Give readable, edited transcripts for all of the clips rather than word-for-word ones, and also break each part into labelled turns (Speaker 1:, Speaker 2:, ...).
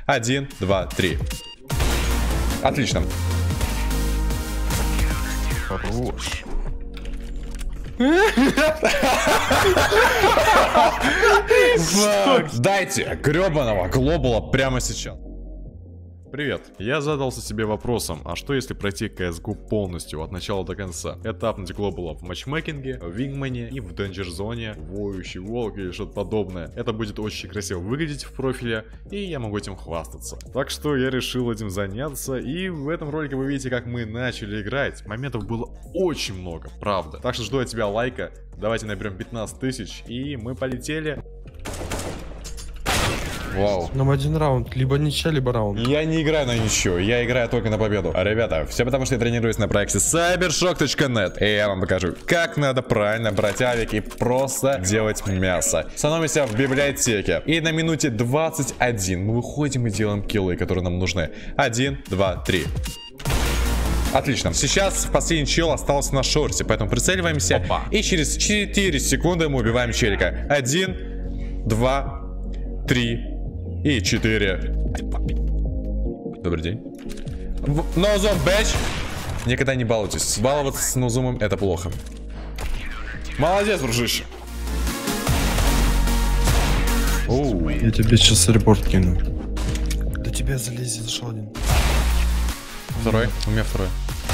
Speaker 1: 1, 2, 3. Отлично.
Speaker 2: Хорош.
Speaker 1: Дайте гребаного глобала прямо сейчас. Привет, я задался себе вопросом, а что если пройти CSGO полностью от начала до конца? Этапнуть глобала в матчмейкинге, в Вингмане и в Danger Zone, воющий волк или что-то подобное. Это будет очень красиво выглядеть в профиле, и я могу этим хвастаться. Так что я решил этим заняться, и в этом ролике вы видите, как мы начали играть. Моментов было очень много, правда. Так что жду от тебя лайка, давайте наберем 15 тысяч, и мы полетели. Вау.
Speaker 2: Нам один раунд, либо ничья, либо раунд.
Speaker 1: Я не играю на ничью, я играю только на победу. Ребята, все потому что я тренируюсь на проекте cybershock.net. И я вам покажу, как надо правильно брать авик и просто делать мясо. Становимся в библиотеке. И на минуте 21 мы выходим и делаем киллы, которые нам нужны. 1, 2, 3. Отлично. Сейчас последний чел остался на шорте, поэтому прицеливаемся. Опа. И через 4 секунды мы убиваем челика. 1, 2, 3 и 4. Добрый день. Нозум, бэч. Никогда не балуйтесь. Баловаться с нозумом — это плохо. Молодец, дружище. Оу.
Speaker 2: Я тебе сейчас репорт кину. До тебя залезет, зашел один.
Speaker 1: Второй. У меня второй.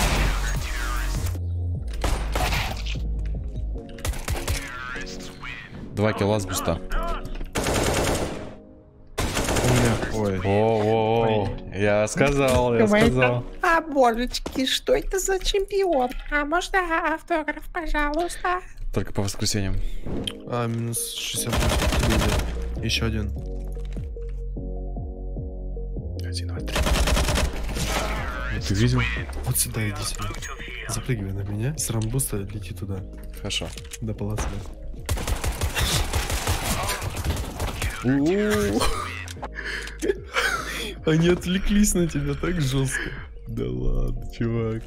Speaker 1: Два килла с буста.
Speaker 2: Ой.
Speaker 1: О, я сказал.
Speaker 3: А, божечки, что это за чемпион? А можно автограф, пожалуйста?
Speaker 1: Только по воскресеньям.
Speaker 2: Минус 60. Еще один.
Speaker 1: 1, 2, 3. Ты видел?
Speaker 2: Вот сюда иди сюда. Запрыгивай на меня. С рамбуста лети туда.
Speaker 1: Хорошо.
Speaker 2: До полосы. Они отвлеклись на тебя так жестко.
Speaker 1: Да ладно, чувак.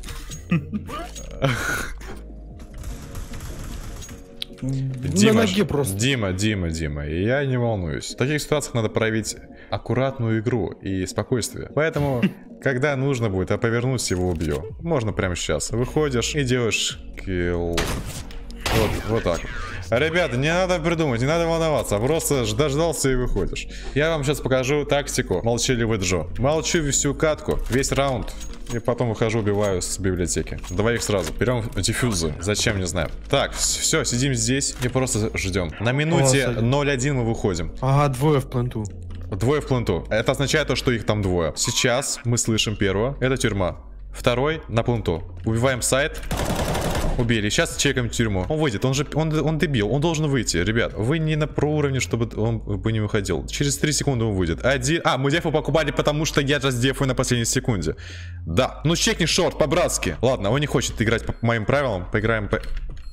Speaker 2: На ноге просто.
Speaker 1: Дима, я не волнуюсь. В таких ситуациях надо проявить аккуратную игру и спокойствие. Поэтому, когда нужно будет, я повернусь, его убью. Можно прямо сейчас. Выходишь и делаешь килл. Вот так. Ребята, не надо придумать, не надо волноваться, просто дождался и выходишь. Я вам сейчас покажу тактику молчаливый Джо. Молчу всю катку, весь раунд, и потом выхожу, убиваю с библиотеки. Двоих сразу, берем диффузы, зачем, не знаю. Так, все, сидим здесь и просто ждем. На минуте 0-1 мы выходим.
Speaker 2: Ага, двое в пленту.
Speaker 1: Двое в пленту. Это означает то, что их там двое. Сейчас мы слышим первого, это тюрьма. Второй на пленту. Убиваем сайт. Убили. Сейчас чекаем тюрьму. Он выйдет. Он дебил. Он должен выйти. Ребят, вы не на про уровне, чтобы он бы не выходил. Через 3 секунды он выйдет. Мы дефу покупали, потому что я just дефую на последней секунде. Да. Ну чекни шорт по-братски. Ладно, он не хочет играть по моим правилам. Поиграем по...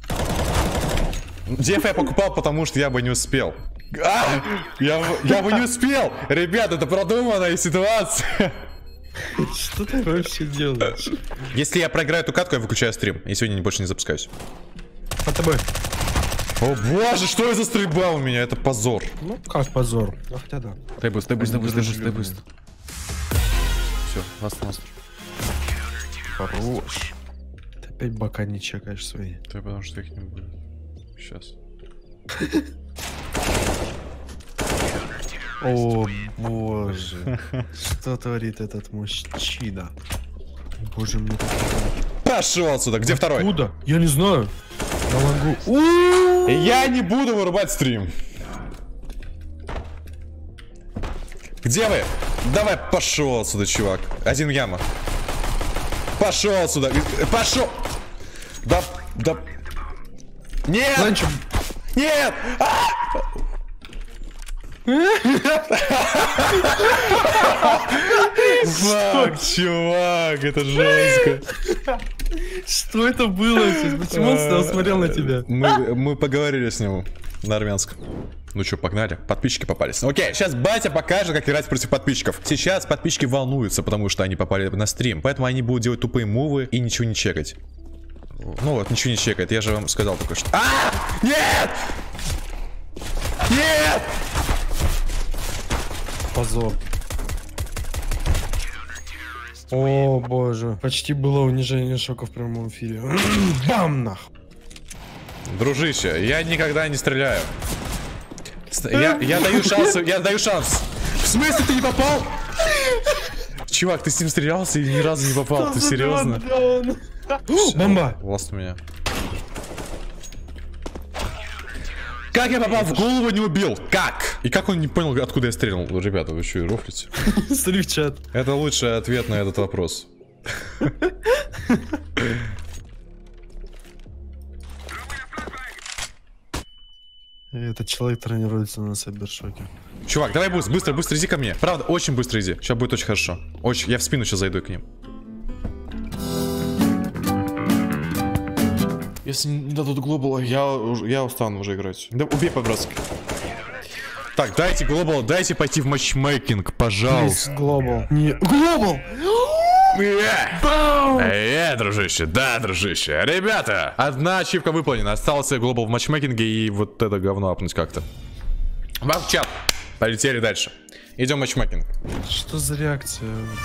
Speaker 1: Деф я покупал, потому что я бы не успел. Я бы не успел. Ребят, это продуманная ситуация.
Speaker 2: Что ты вообще делаешь?
Speaker 1: Если я проиграю эту катку, я выключаю стрим. И сегодня больше не запускаюсь.
Speaker 2: Под тобой.
Speaker 1: О боже, что это за стрельба у меня? Это позор.
Speaker 2: Ну как позор? Ну хотя да.
Speaker 1: Дай буст. Все, ласт.
Speaker 2: Хорош. Ты опять бока не чекаешь свои.
Speaker 1: Да потому что их не будет. Сейчас.
Speaker 2: О боже. Что творит этот мужчина? Боже мой.
Speaker 1: Пошел отсюда. Где второй?
Speaker 2: Откуда? Я не знаю. Я могу.
Speaker 1: Я не буду вырубать стрим. Где вы? Давай, пошел отсюда, чувак. Один яма. Пошел отсюда. Пошел. Да. Нет.
Speaker 2: Ланчем.
Speaker 1: Нет. Фак, чувак, это жестко.
Speaker 2: Что это было сейчас? Почему он смотрел на тебя?
Speaker 1: Мы поговорили с ним на армянском. Ну что, погнали. Подписчики попались. Окей, сейчас батя покажет, как играть против подписчиков. Сейчас подписчики волнуются, потому что они попали на стрим. Поэтому они будут делать тупые мувы и ничего не чекать. Ну вот, ничего не чекает. Я же вам сказал только что. Нет! Нет!
Speaker 2: Позор. О боже. Почти было унижение шока в прямом эфире. Бам нахуй.
Speaker 1: Дружище, я никогда не стреляю. Я даю шанс, я даю шанс. В смысле ты не попал? Чувак, ты с ним стрелялся и ни разу не попал, ты серьезно?
Speaker 2: Бомба.
Speaker 1: Ласт у меня. Как я попал в голову, не убил? Как? И как он не понял, откуда я стрельнул? Ребята, вы что, рофлите?
Speaker 2: Смотри в чат.
Speaker 1: Это лучший ответ на этот вопрос.
Speaker 2: Этот человек тренируется на Сайбершоке.
Speaker 1: Чувак, давай быстро иди ко мне. Правда, очень быстро иди. Сейчас будет очень хорошо. Очень. Я в спину сейчас зайду к ним. Если не дадут глобала, я устану уже играть. Да убей по-братски. Так, дайте глобал, дайте пойти в матчмейкинг, пожалуйста.
Speaker 2: Глобал. Не. Глобал!
Speaker 1: Дружище, да, дружище. Ребята, одна ачивка выполнена. Остался глобал в матчмейкинге и вот это говно апнуть как-то. Вам в чат. Полетели дальше. Идем в матчмейкинг.
Speaker 2: Что за реакция?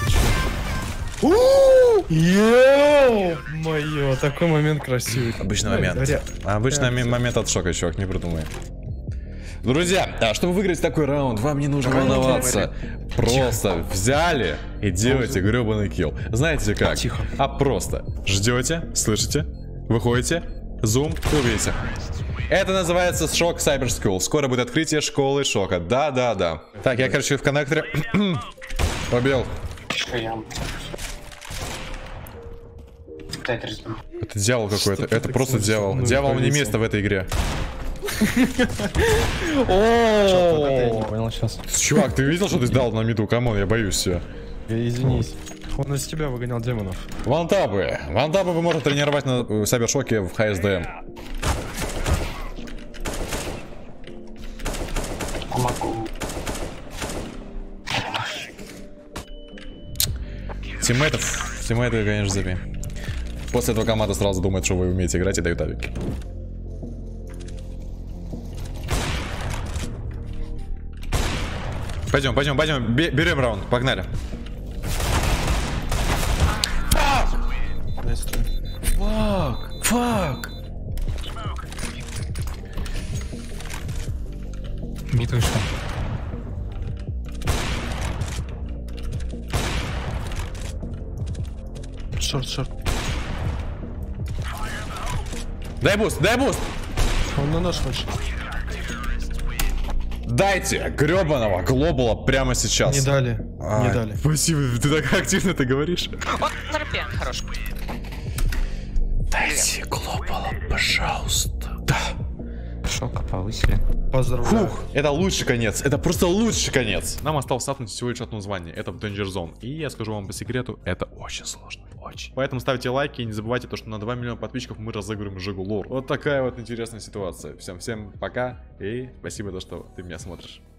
Speaker 2: Ё-моё, такой момент красивый.
Speaker 1: Обычный момент. Обычный момент от шока, чувак, не придумай. Друзья, чтобы выиграть такой раунд, вам не нужно волноваться. Просто взяли и делаете гребаный килл. Знаете как? А просто ждете, слышите, выходите, зум и убейте. Это называется шок Cyber School. Скоро будет открытие школы шока. Да. Так, я, короче, в коннекторе. Побел. Это дьявол какой-то. Это просто дьявол. Дьявол не место в этой игре.
Speaker 2: Не понял сейчас.
Speaker 1: Чувак, ты видел, что ты сдал на миду? Камон, я боюсь все.
Speaker 2: Извинись. Он из тебя выгонял демонов.
Speaker 1: Вантапы. Вантапы вы можете тренировать на Сайбершоке в ХСДМ. Тиммейтов, конечно, забей. После этого команда сразу думает, что вы умеете играть и дают авик. Пойдем, берем раунд, погнали. Фак.
Speaker 2: Мид вышел. Шорт.
Speaker 1: Дай буст.
Speaker 2: Он на наш вышел.
Speaker 1: Дайте гребаного глобала прямо сейчас.
Speaker 2: Не дали.
Speaker 1: Спасибо, ты так активно это говоришь.
Speaker 4: Вот, терпи, хорош.
Speaker 1: Дайте глобала, пожалуйста. Да.
Speaker 4: Шока повысили.
Speaker 2: Поздравляю.
Speaker 1: Фух, это лучший конец. Это просто лучший конец. Нам осталось апнуть всего лишь одно звание. Это в Danger Zone. И я скажу вам по секрету, это очень сложно. Очень. Поэтому ставьте лайки и не забывайте то, что на 2 миллиона подписчиков мы разыгрываем Жигу Лор. Вот такая вот интересная ситуация. Всем пока и спасибо, что ты меня смотришь.